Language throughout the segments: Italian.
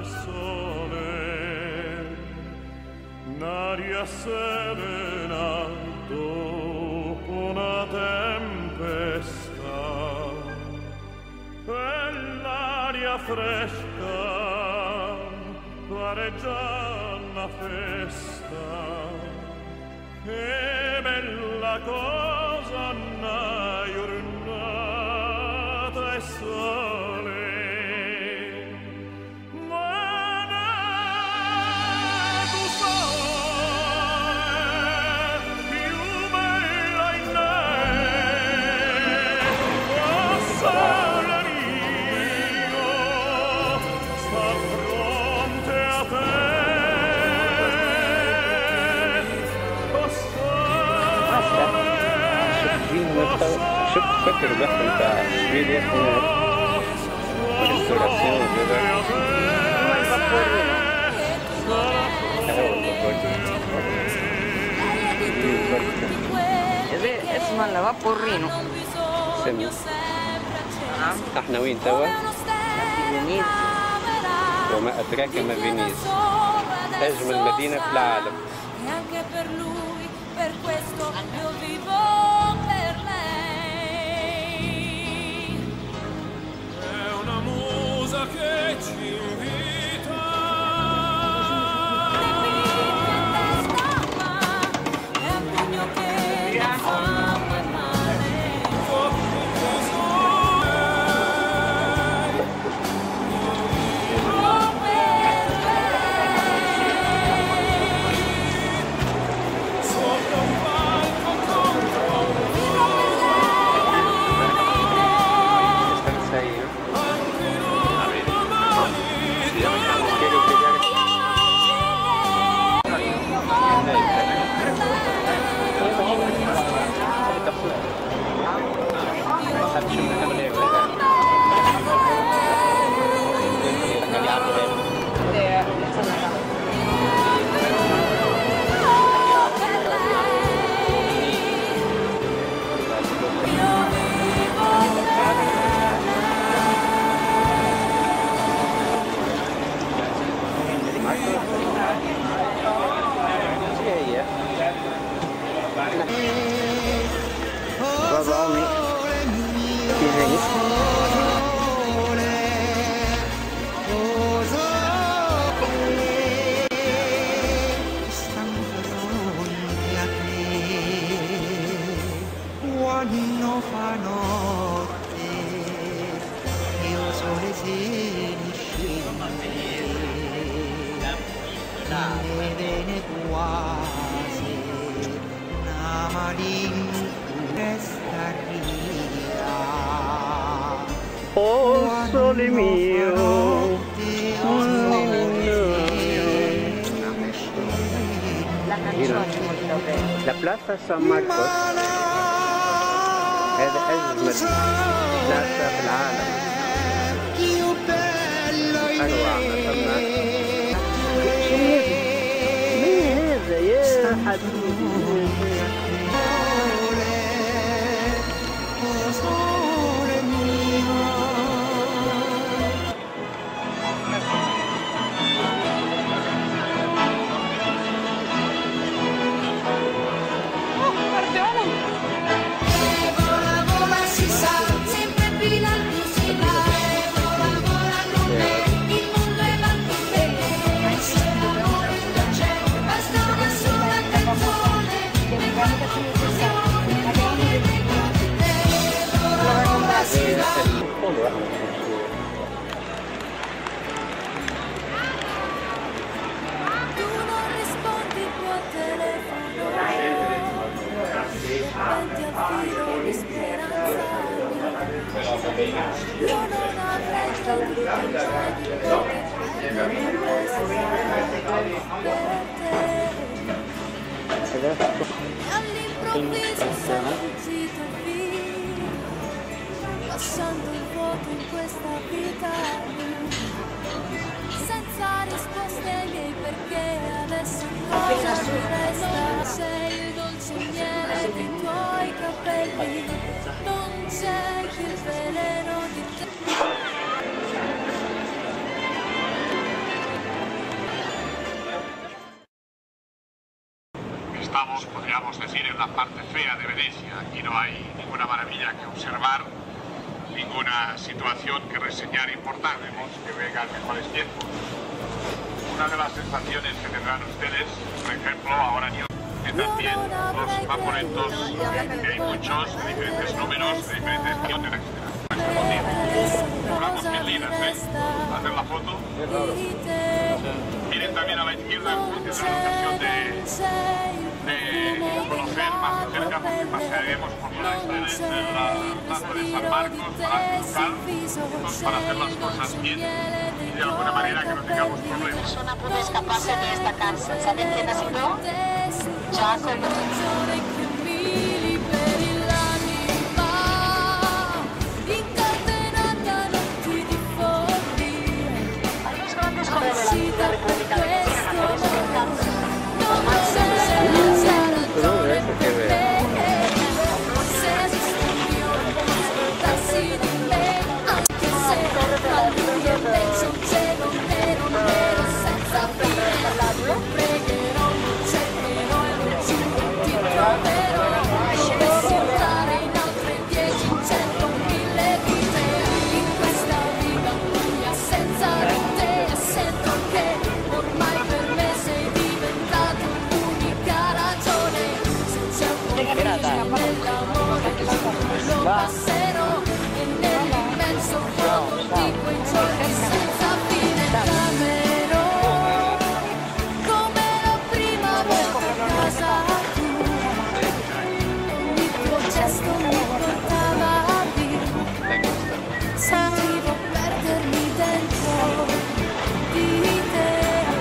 sole, un'aria serena dopo una tempesta, e l'aria fresca pare già una festa. Che bella cosa una giornata e sole. شوف فكر البحر بتاع سويديا هناك والريستوراسيون كده اسمه الفابورينو. سمي احنا وين توا؟ فينيس. وما أدراك ما فينيس، أجمل مدينة في العالم. Che ci invita è un pugno che fa male sopra un palco Quando fa notte io sole si scende quasi una malincuesta rira. Oh sole mio, La canzone è molto bella. la Plaza San Marcos هذا أجمل بلاصة في العالم. أروع ما ثم. مين هذا يا حبيبي؟ All'improvviso sono fuggito via, lasciando il vuoto in questa vita, senza risposte ai miei perché adesso cosa mi resta? Sei il dolce miele dei tuoi capelli, non c'è che il veleno di te. estamos, podríamos decir, en la parte fea de Venecia. Aquí no hay ninguna maravilla que observar, ninguna situación que reseñar importante. Vemos que vengan mejores tiempos. Una de las sensaciones que tendrán ustedes, por ejemplo, ahora en que también los vaporentos, que hay muchos, de diferentes números, de diferentes millones, etc. Cobramos 1000 liras, hacer la foto. Miren también a la izquierda, tendrán ocasión de conocer más de cerca, porque pasaremos por la plaza de San Marcos, para hacer las cosas bien y de alguna manera que no tengamos problemas. Persona pudo escaparse de esta cárcel. ¿Saben quién ha sido? Giacomo. Passerò e nell'immenso vuoto di quei giorni senza fine camerò come la prima volta a casa tua. Ogni tuo gesto mi portava via, sentivo perdermi dentro di te.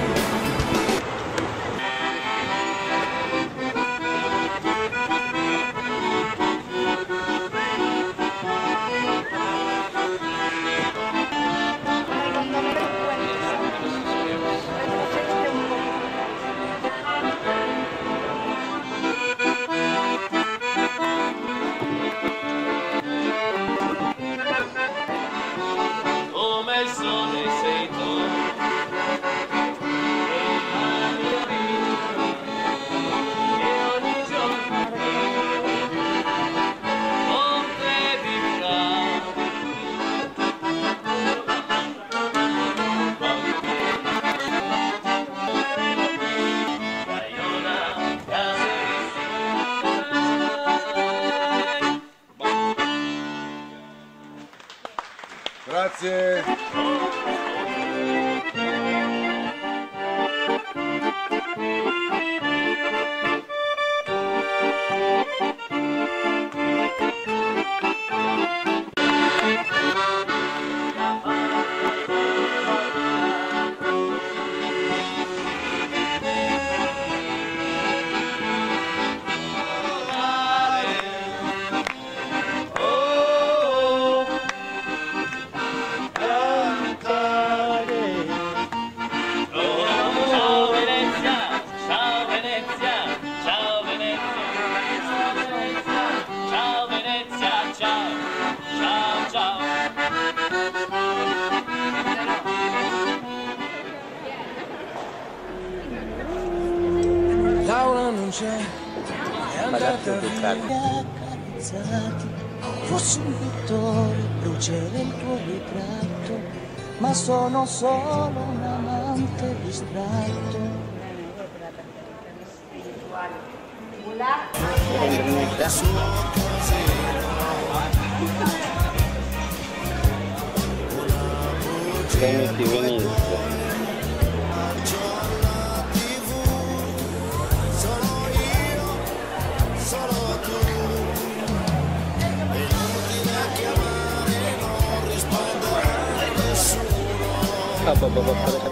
Grazie. Laura non c'è, è andata via, accarezzati. Fossi un pittore, brucerei il tuo ritratto, ma sono solo un amante distratto. Teniti Venezia. Apa